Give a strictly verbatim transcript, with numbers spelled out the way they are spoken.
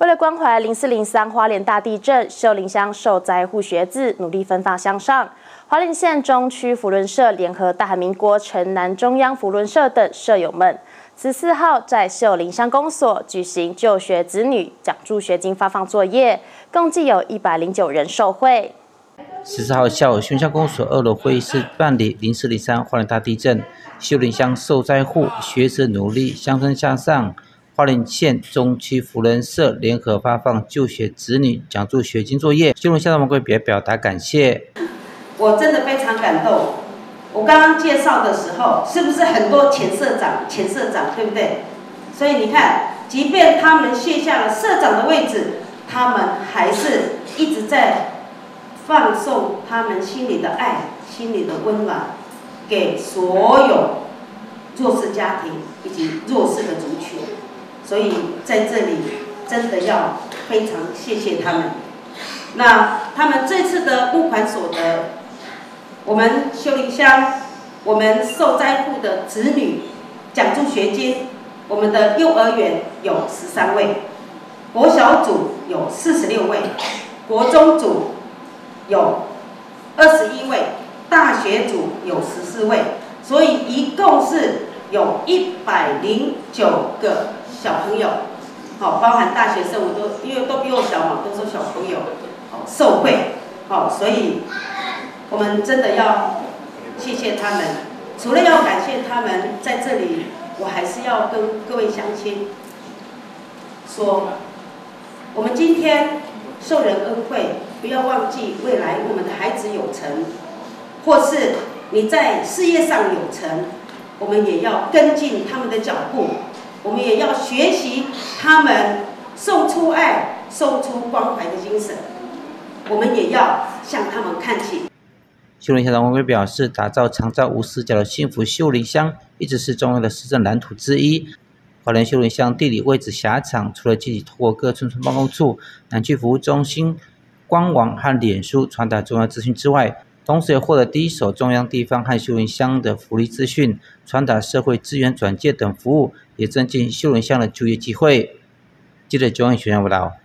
为了关怀零四零三花莲大地震，秀林乡受灾户学子努力奋发向上。花莲县中区扶轮社联合大韩民国城南中央扶轮社等社友们，十四号在秀林乡公所举行就学子女奖助学金发放作业，共计有一百零九人受惠。 十四号下午，秀林乡公所二楼会议室办理零四零三花莲大地震，秀林乡受灾户学子努力相争向上。花莲县中区扶轮社联合发放就学子女奖助学金作业，秀林乡的王贵别表达感谢。 我真的非常感动。我刚刚介绍的时候，是不是很多前社长、前社长，对不对？所以你看，即便他们卸下了社长的位置，他们还是一直在放送他们心里的爱、心里的温暖，给所有弱势家庭以及弱势的族群。所以在这里真的要非常谢谢他们。那他们这次的募款所得，我们秀林乡我们受灾户的子女奖助学金，我们的幼儿园有十三位，国小组有四十六位，国中组有二十一位，大学组有十四位，所以一共是有一百零九个小朋友，好，包含大学生，我都因为都比我小嘛，都是小朋友，好受惠，好，所以我们真的要谢谢他们。除了要感谢他们，在这里我还是要跟各位乡亲说，我们今天受人恩惠，不要忘记未来我们的孩子有成，或是你在事业上有成，我们也要跟进他们的脚步。我们也要学习他们送出爱、送出关怀的精神，我们也要向他们看齐。 秀林乡的王贵表示，打造长照无死角的幸福秀林乡，一直是重要的施政蓝图之一。花莲秀林乡地理位置狭长，除了积极透过各村村办公处、南区服务中心、官网和脸书传达重要资讯之外，同时也获得第一手中央地方和秀林乡的福利资讯，传达社会资源转介等服务，也增进秀林乡的就业机会。记者周恩璇报道。